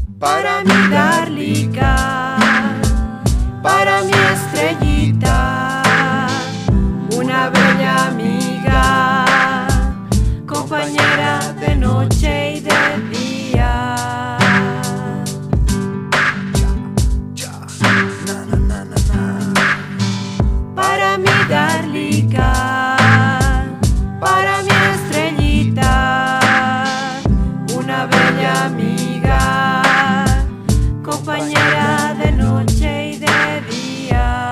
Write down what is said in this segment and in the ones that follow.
para mi Darlica, para mi estrellita, una bella amiga, compañera de noche y de día. Para mi Darlica, para mi estrellita, una bella amiga, compañera de noche y de día.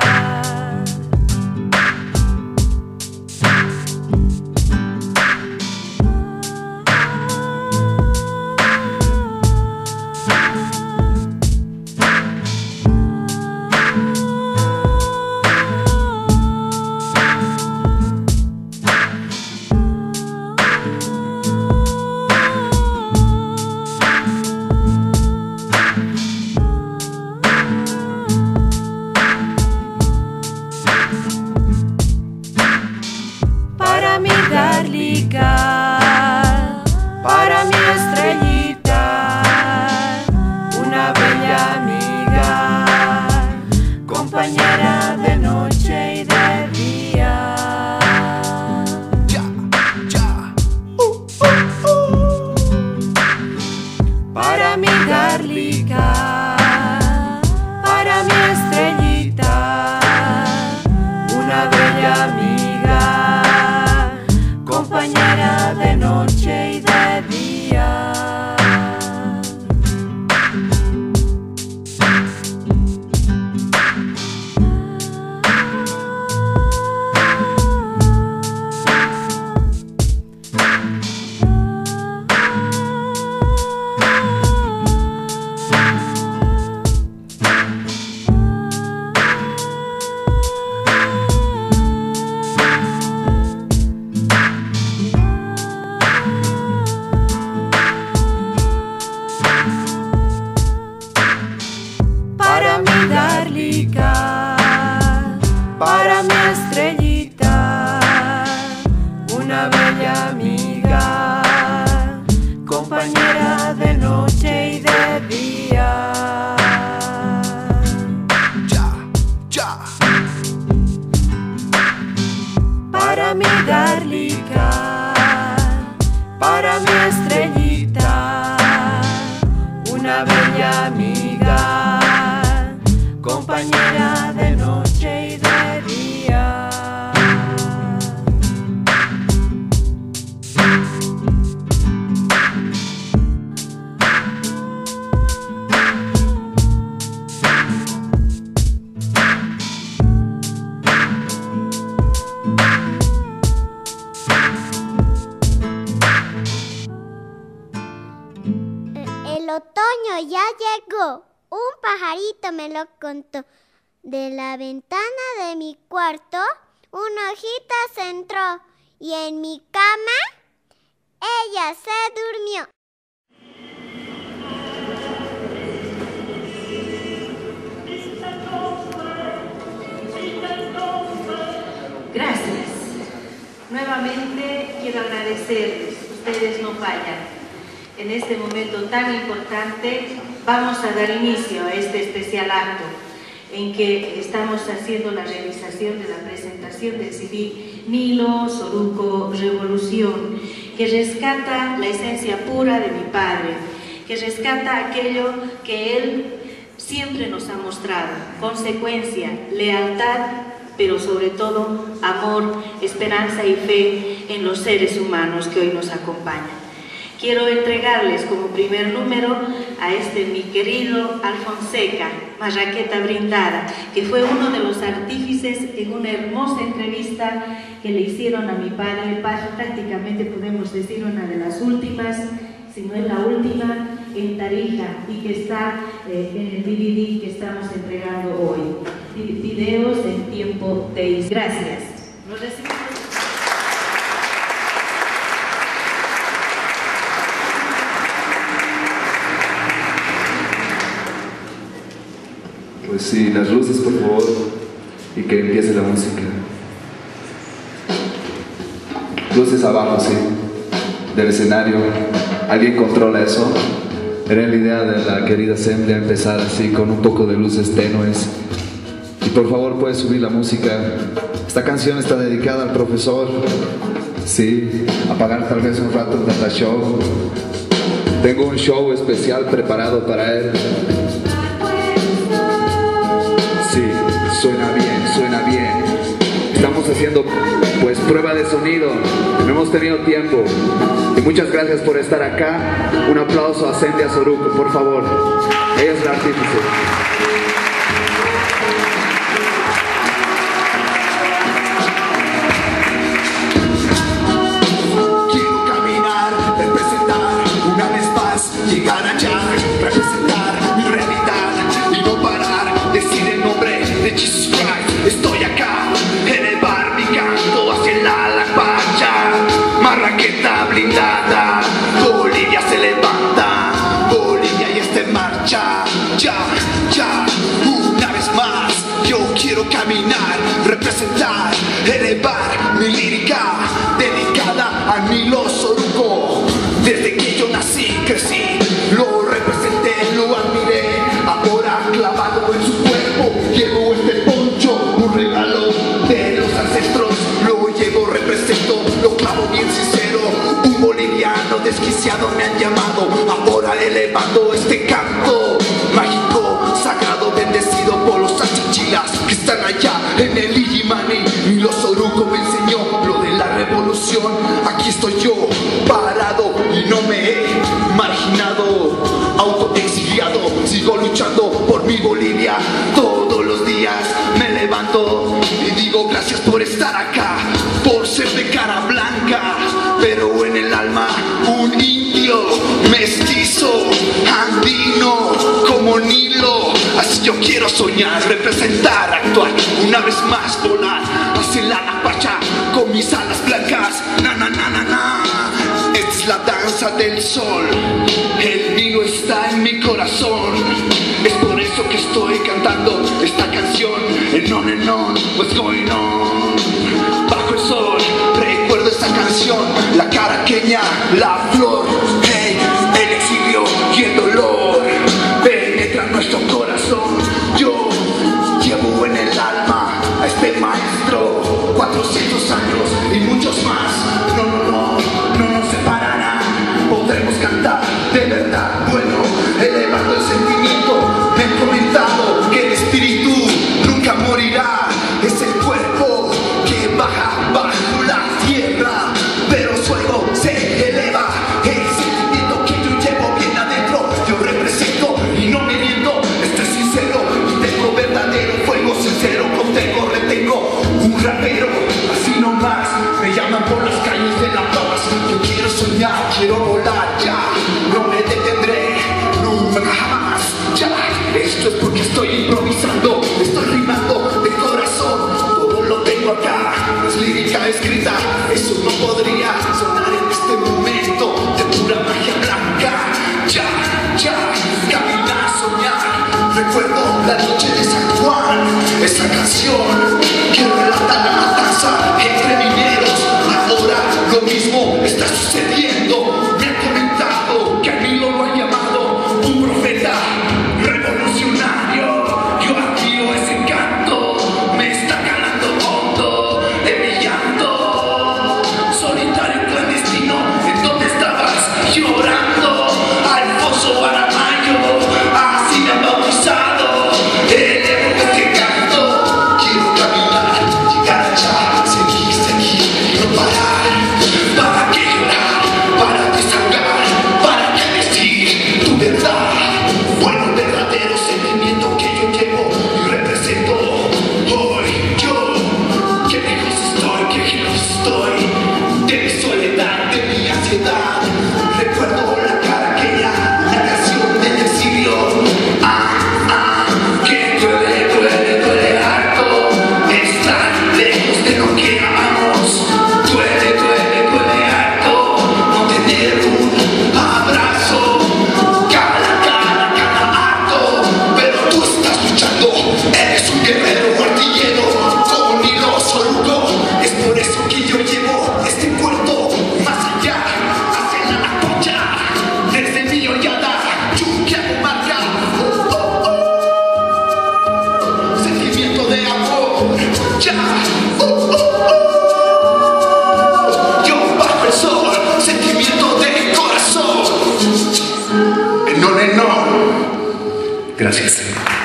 Para mi Darlica, para mi estrellita, una bella amiga, compañera de noche y de día. Para mi Darlica, para mi estrellita, una bella amiga, compañera de noche y de día. Para mi Darlica, para mi estrellita, una bella amiga, compañera de noche y de día. Para mi Darlica, para mi estrellita, una bella amiga, compañera de noche y de día. El otoño ya llegó, un pajarito me lo contó. De la ventana de mi cuarto, una hojita se entró y en mi cama ella se durmió. Gracias. Nuevamente quiero agradecerles, ustedes no fallan. En este momento tan importante vamos a dar inicio a este especial acto en que estamos haciendo la realización de la presentación del CD Nilo Soruco Revolución, que rescata la esencia pura de mi padre, que rescata aquello que él siempre nos ha mostrado: consecuencia, lealtad, pero sobre todo amor, esperanza y fe en los seres humanos que hoy nos acompañan. Quiero entregarles como primer número a mi querido Alfonseca, Marraqueta Brindada, que fue uno de los artífices en una hermosa entrevista que le hicieron a mi padre, prácticamente podemos decir una de las últimas, si no es la última, en Tarija, y que está en el DVD que estamos entregando hoy. Videos en tiempo de... Gracias. Nos recibimos. Pues sí, las luces por favor, y que empiece la música. Luces abajo, sí, del escenario. ¿Alguien controla eso? Era la idea de la querida Asamblea empezar así con un poco de luces tenues. Y por favor, puedes subir la música. Esta canción está dedicada al profesor. Sí, apagar tal vez un rato el data show. Tengo un show especial preparado para él. Sí, suena bien, suena bien. Estamos haciendo pues prueba de sonido. No hemos tenido tiempo. Y muchas gracias por estar acá. Un aplauso a Asamblea Soruco, por favor. Ella es la artífice. Llegar allá, representar mi realidad y no parar, decir el nombre de Jesus Christ. Estoy acá en el bar, mi canto hacia la Alapacha, Marraqueta blindada, Bolivia se levanta, Bolivia ya está en marcha. Ya, una vez más, yo quiero caminar, representar, elevar mi lírica, dedicada a Nilo Soruco. Desde que yo nací, crecí, lo representé, lo admiré. Ahora clavado en su cuerpo, llevo este poncho, un regalo de los ancestros. Lo llevo, represento, lo clavo bien sincero. Un boliviano desquiciado me han llamado. Ahora elevando este canto mágico, sagrado, bendecido por los achichilas que están allá en el Illimani. Y los Soruco me enseñó lo de la revolución. Aquí estoy yo, parado, y no me he marginado, autoexiliado. Sigo luchando por mi Bolivia. Todos los días me levanto y digo gracias por estar acá, por ser de cara blanca, pero en el alma un indio, mestizo, andino, como Nilo. Así yo quiero soñar, representar, actuar, una vez más volar hacia la Alapacha con mis alas blancas. Esta es la danza del sol, el Nilo está en mi corazón. Es por eso que estoy cantando esta canción. El on and on, what's going on. Bajo el sol, recuerdo esta canción. La caraqueña, la flor, hey, el exilio y el dolor penetra nuestro corazón. Yo llevo en el alma a este maestro, 400 años y muchos más. No nos separarán. Podremos cantar de verdad, bueno, elevando el sentimiento. Me han comentado que el espíritu nunca morirá. Es el cuerpo que baja bajo la tierra, pero su ego se eleva. El sentimiento que yo llevo bien adentro, yo represento y no me miento. Estoy sincero y tengo verdadero fuego sincero. Contengo, retengo un rapero, así nomás me llaman por las calles de La Paz. Yo quiero soñar, quiero volar, ya no me detendré nunca jamás. Ya, esto es porque estoy improvisando, estoy rimando de corazón. Todo lo tengo acá, no es lírica escrita, eso no podría sonar en este momento de pura magia blanca. Ya, caminar, soñar. Recuerdo la noche de San Juan, esa canción que relata la matanza entre mineros. Ahora lo mismo está sucediendo. Me han comentado que a Nilo lo han llamado un profeta revolucionario. Yo admiro ese canto, me está calando hondo de mi llanto. Solitario clandestino, ¿en dónde estabas llorando? Alfonso Aramayo, así me han bautizado. Elevo este canto, quiero caminar, llegar allá, seguir, no parar. ¿Para qué llorar? Para desahogar, para qué decir tu verdad. Bueno, el verdadero sentimiento que yo llevo y represento. Hoy yo, que lejos estoy de mi soledad, de mi ansiedad. Recuerdo la caraqueña, la canción del exilio. Que duele harto estar lejos de lo que amamos. Duele harto no tener un abrazo. Cala, non e non. Gracias.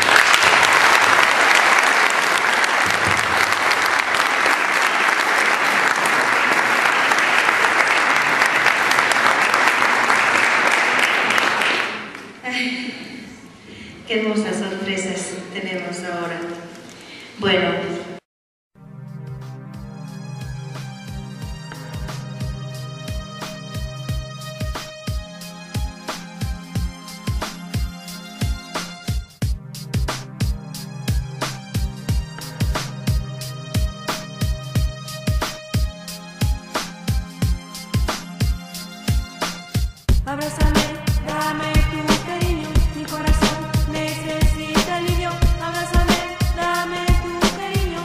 Qué hermosas sorpresas tenemos ahora. Bueno. Abrázame, dame tu cariño, mi corazón necesita alivio. Abrázame, dame tu cariño,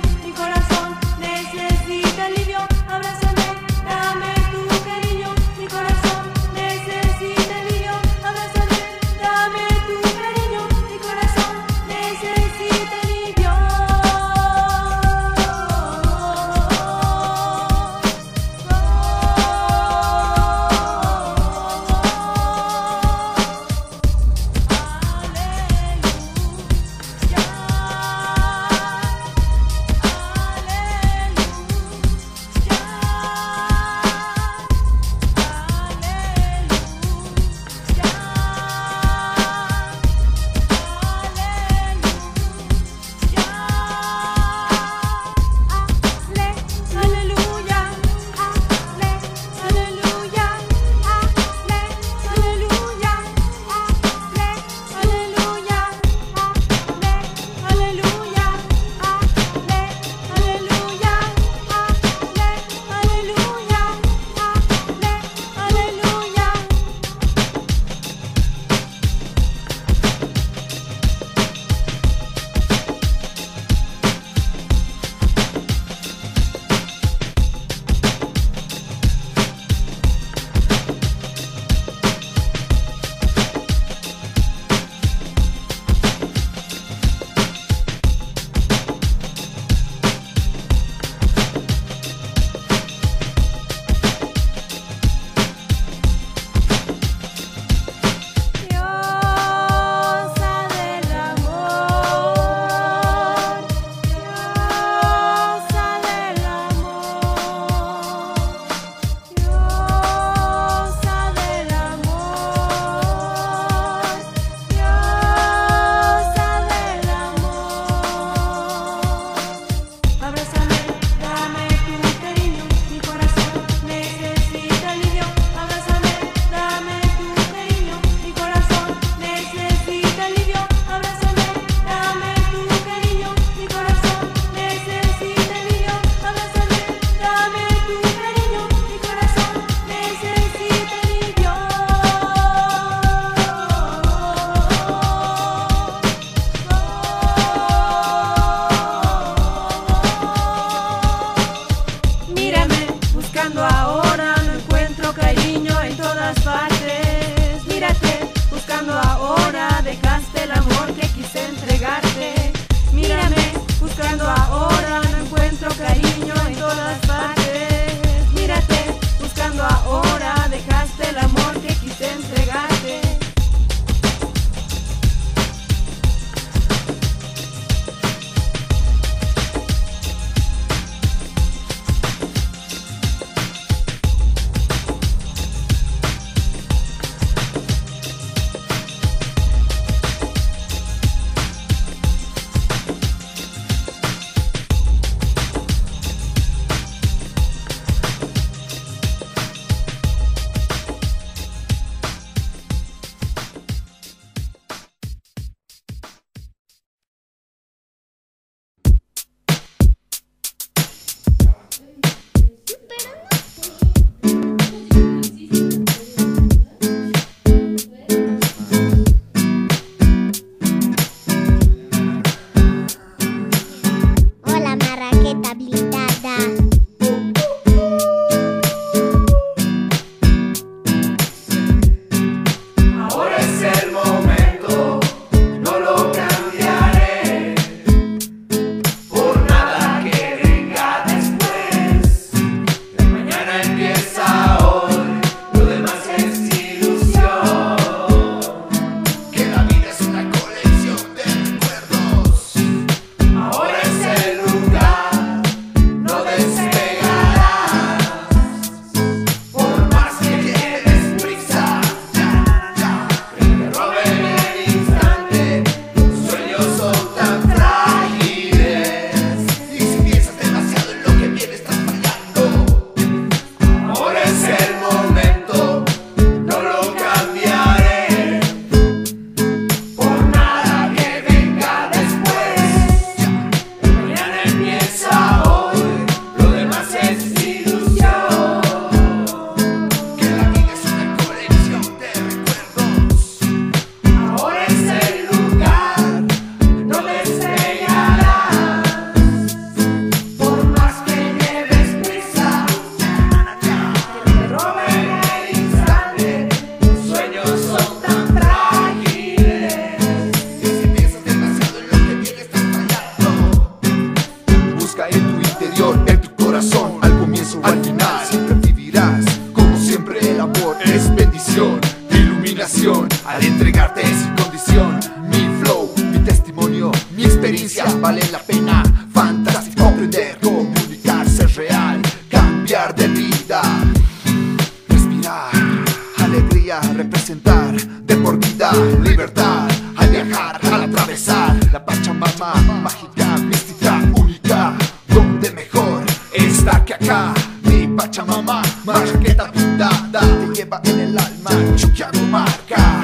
besar la Pachamama, mágica, mística, única, donde mejor está que acá. Mi Pachamama, marqueta pintada, te lleva en el alma, Chuquiagumarca.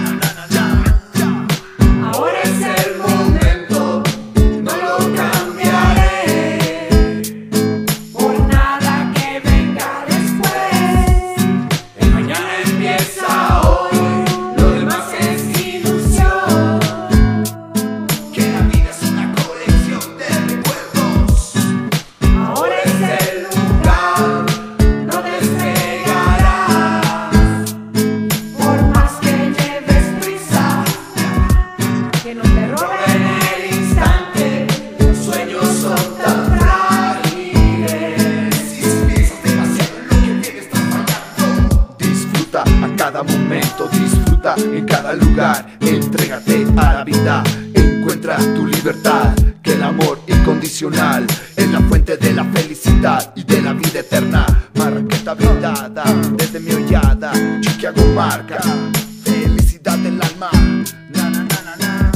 Ahora es el momento, no lo cambiaré por nada que venga después. El mañana empieza hoy, lo demás es ilusión. Que la vida es una colección de recuerdos. Ahora es el lugar, no despegarás. Por más que lleves prisa, que no te roben el instante. Los sueños son tan frágiles. Si piensas demasiado en lo que viene, estás fallando. Disfruta a cada momento, disfruta en cada lugar. Entrégate a la vida, encuentra tu libertad. Que el amor incondicional es la fuente de la felicidad y de la vida eterna. Marqueta brindada desde mi hollada, Chuquiagumarca, felicidad del alma. Na, na, na, na, na.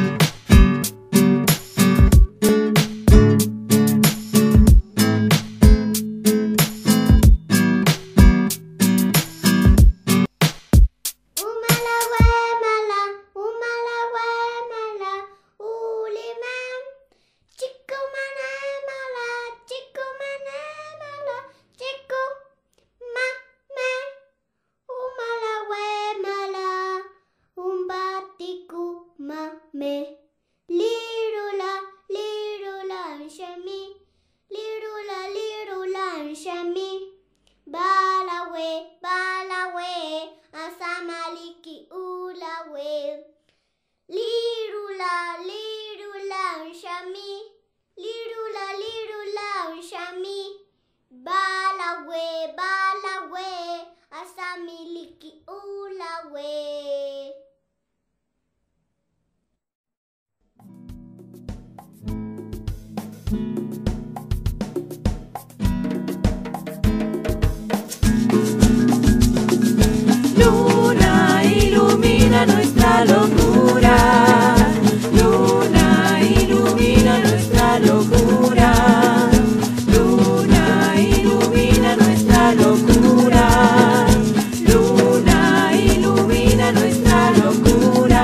Umala huemala, umala huemala, uliman. Chico manemala, chico manemala, chico mame. Umala huemala, umbatiku mame. Lirula, lirula, shami. Lirula, lirula, shami. Balawe, balawe, asamaliki ulawe. Lirula, lirula, shami. Lirula, lirula, shami. Balawe, balawe, asamiliki ulawe. Luna ilumina nuestra locura. Luna ilumina nuestra locura. Luna ilumina nuestra locura. Luna ilumina nuestra locura.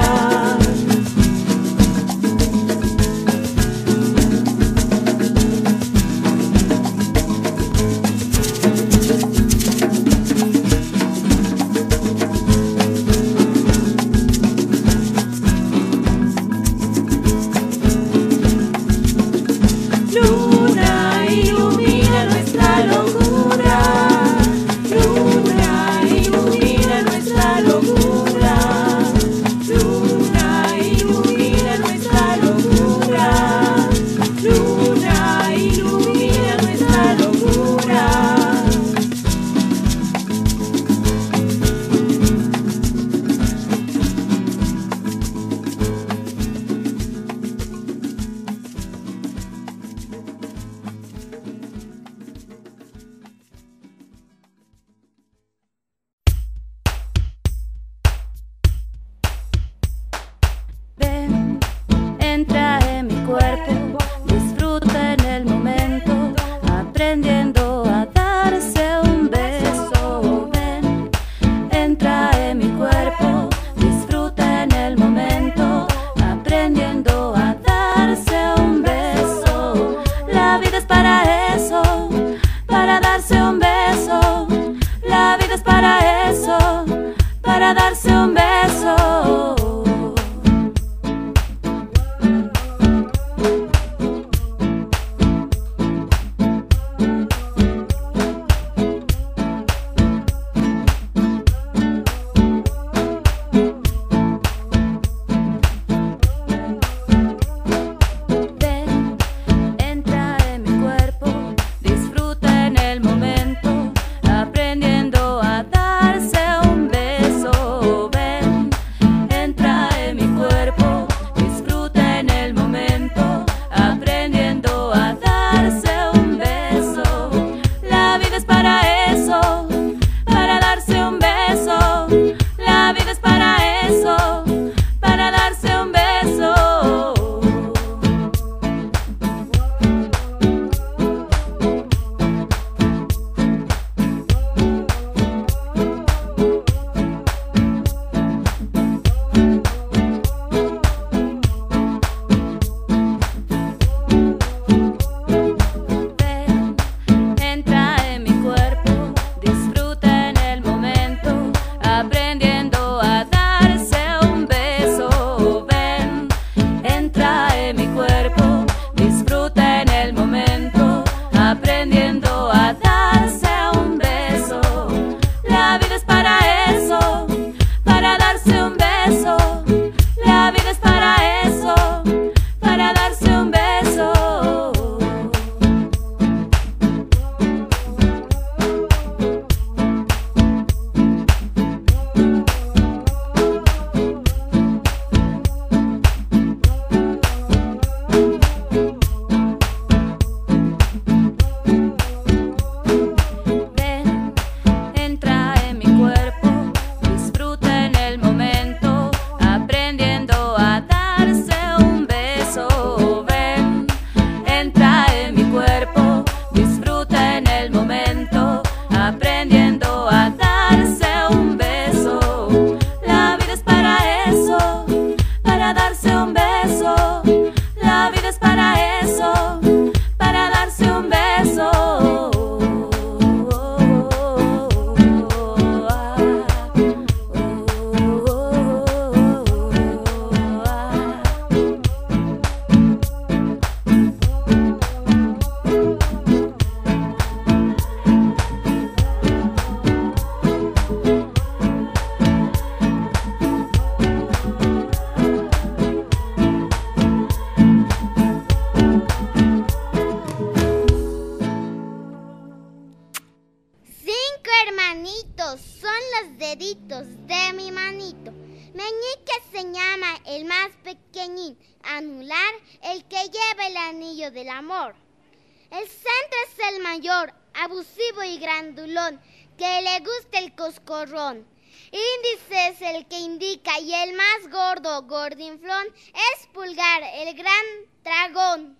más pequeñín, anular el que lleva el anillo del amor. El centro es el mayor, abusivo y grandulón, que le gusta el coscorrón. Índice es el que indica y el más gordo, gordinflón, es pulgar, el gran dragón.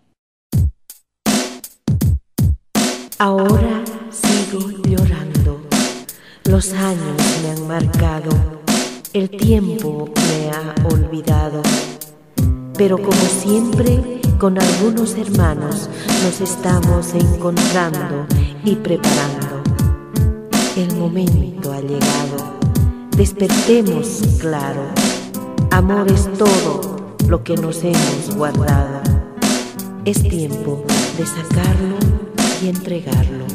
Ahora sigo llorando, los años me han marcado, el tiempo me ha olvidado. Pero como siempre, con algunos hermanos nos estamos encontrando y preparando. El momento ha llegado, despertemos claro, amor es todo lo que nos hemos guardado. Es tiempo de sacarlo y entregarlo.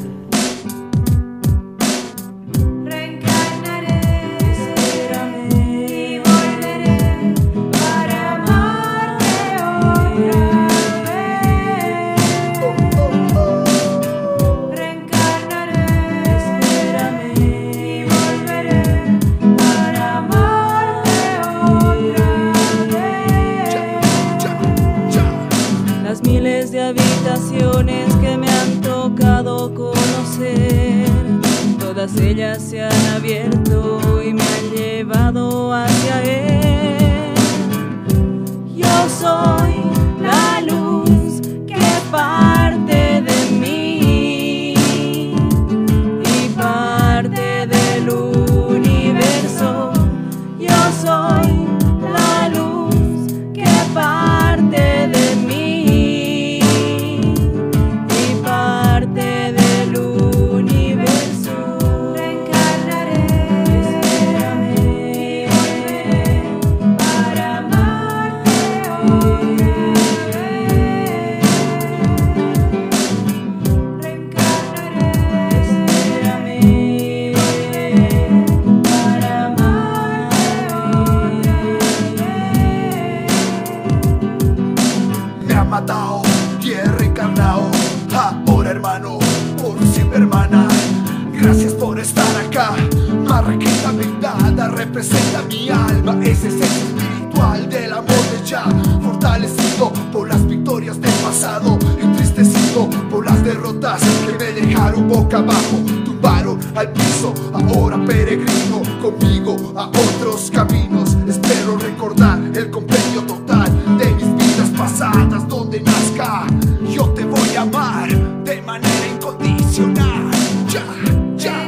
Que me han tocado conocer, todas ellas se han abierto y me han llevado hacia él. Yo soy la luz que parte de mí y parte del universo. Yo soy la luz que parte de mí. Representa mi alma, ese es el espiritual del amor de ya, fortalecido por las victorias del pasado, entristecido por las derrotas que me dejaron boca abajo, tumbaron al piso, ahora peregrino conmigo a otros caminos. Espero recordar el compendio total de mis vidas pasadas, donde nazca yo te voy a amar de manera incondicional. Ya, ya.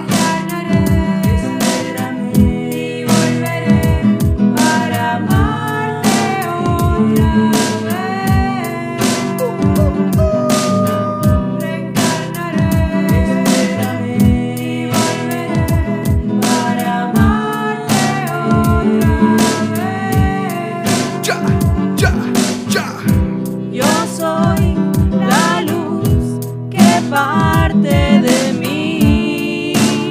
Parte de mí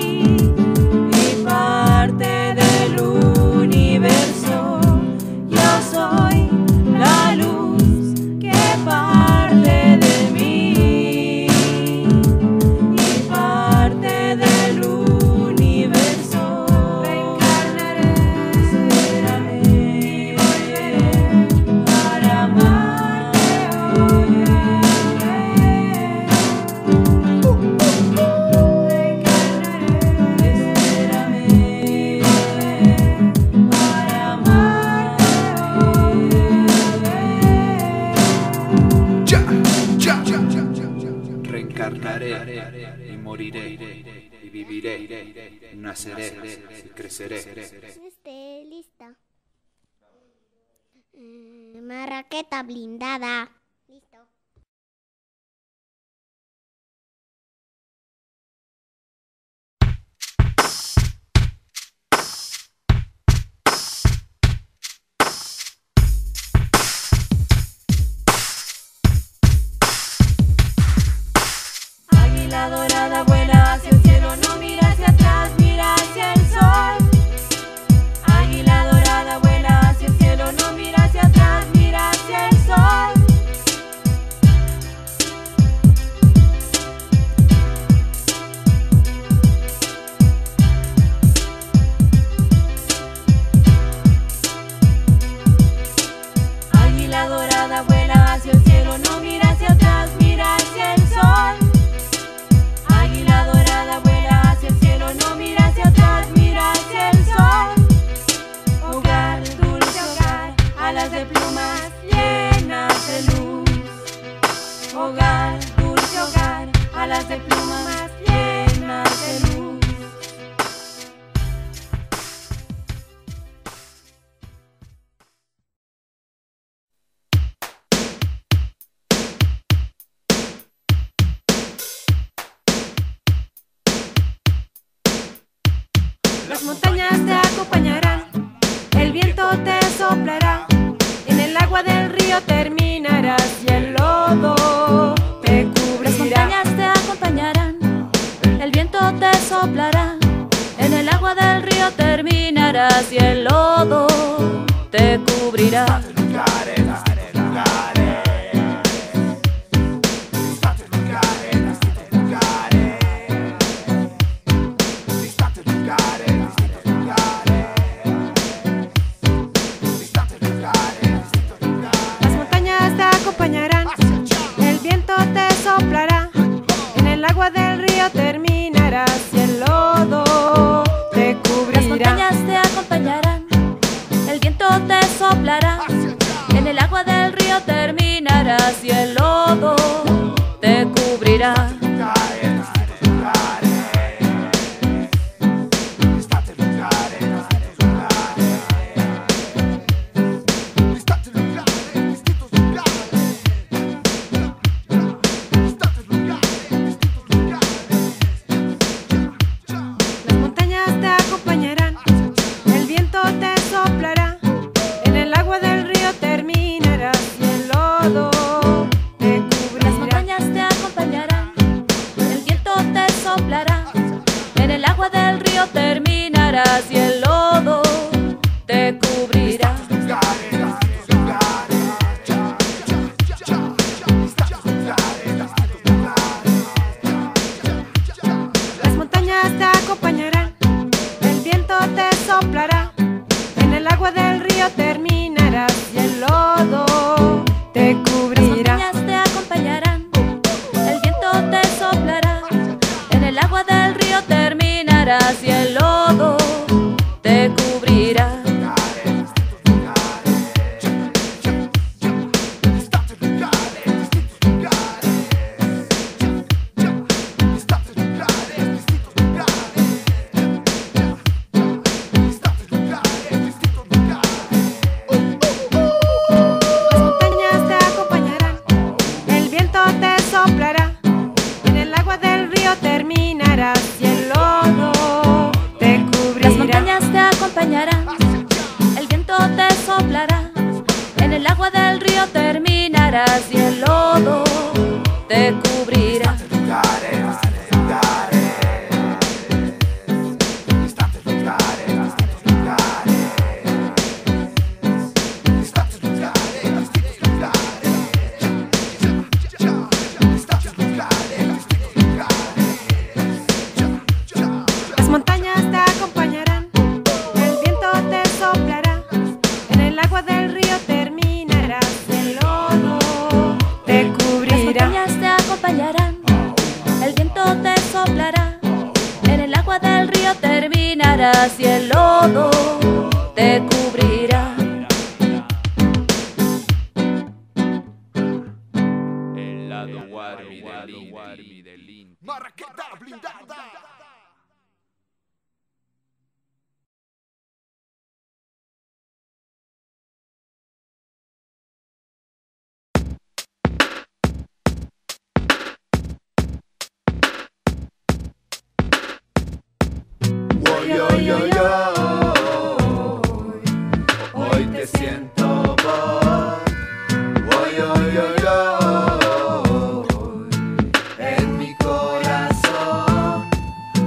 y parte del universo. Yo soy la luz que parte de mí y parte del universo. Reencarnaré, espérame, para amarte hoy. Reencarnaré y moriré y viviré, naceré y creceré. Lista. Marraqueta blindada. Listo. Águila dorada vuela hacia el cielo, no mira hacia atrás, mira hacia el sol. Águila dorada vuela hacia el cielo, no mira hacia atrás, mira hacia el sol. río terminarás y el lodo te cubrirá. Las montañas te acompañarán, el viento te soplará. En el agua del río terminarás y el lodo te cubrirá. Las montañas te acompañarán, el viento te soplará. En el agua del río terminarás y el lodo te cubrirá. Las montañas te acompañarán, el viento te soplará. En el agua del río terminarás y el lodo te cubrirá. Las montañas te acompañarán, el viento te soplará. En el agua del río terminarás y el lodo te cubrirá. Las montañas te acompañarán, el viento te soplará. En el agua del río terminarás y el lodo te cubrirá. Las montañas te acompañarán, el viento te soplará. En el agua del río terminarás y el lodo te cubrirá. Las montañas te acompañarán, el viento te soplará. En el agua del río terminarás y el lodo te cubrirá. Las montañas te acompañarán, el viento te soplará. En el agua del río terminarás y el lodo te cubrirá. Las montañas te acompañarán, el viento te soplará. En el agua del río terminarás y el lodo te cubrirá. Las montañas te acompañarán, el viento te soplará. En el agua del río terminarás y el lodo te cubrirá. Las montañas te acompañarán, el viento te soplará. En el agua del río terminarás y el lodo te cubrirá. El lado Warmi del Inti. Marraqueta blindada. Hoy te siento en mi corazón.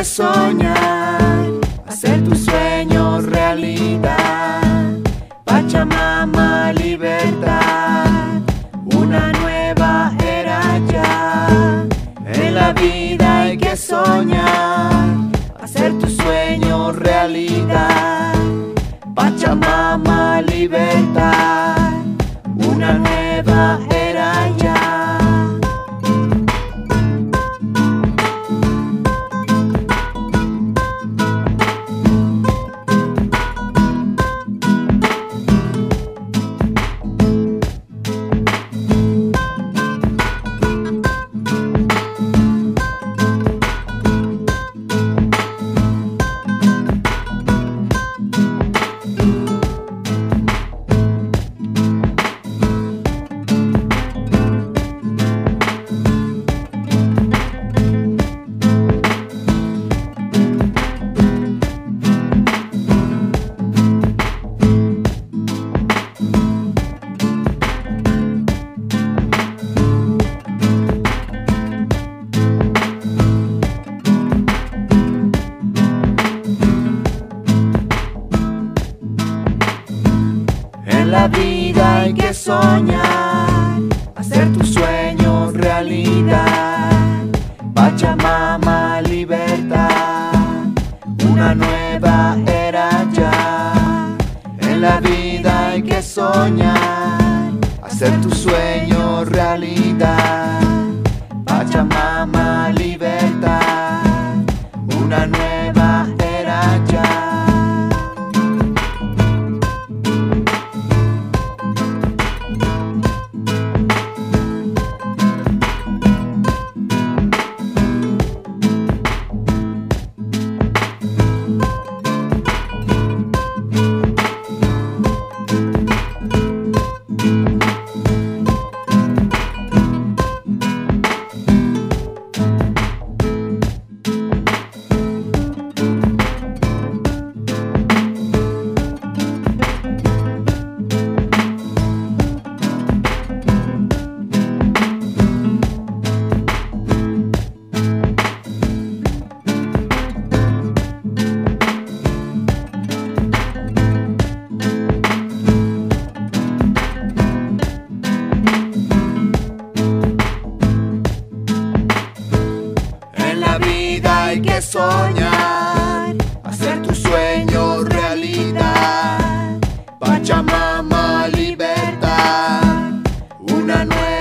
que soñar, hacer tus sueños realidad. Pachamama, libertad, una nueva era ya. En la vida hay que soñar, hacer tus sueños realidad. Pachamama, libertad, una nueva era ya. En la vida hay que soñar, hacer tus sueños realidad. Pachamama, libertad, una nueva era ya. En la vida hay que soñar, hacer tus sueños realidad. Pachamama, libertad, una nueva era ya. Hay que soñar, hacer tus sueños realidad. Pachamama, libertad, una nueva